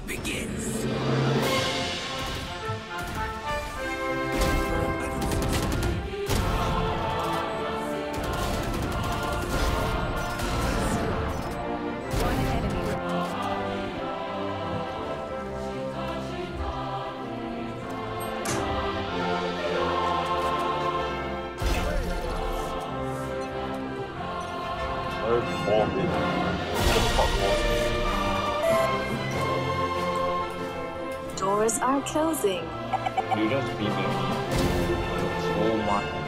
begins. One enemy remaining. Oh, bombing. What the fuck was Doors are closing. it? You just beat me. So much.